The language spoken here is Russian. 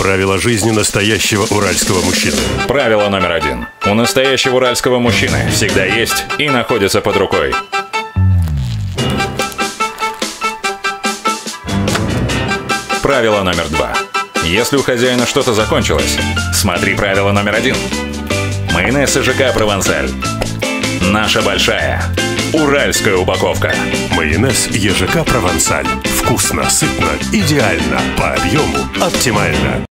Правило жизни настоящего уральского мужчины. Правило номер 1. У настоящего уральского мужчины всегда есть и находится под рукой. Правило номер 2. Если у хозяина что-то закончилось, смотри правило номер 1. Майонез ЖК «Провансаль». Наша большая уральская упаковка. Майонез ЖК «Провансаль». Вкусно, сытно, идеально, по объему оптимально.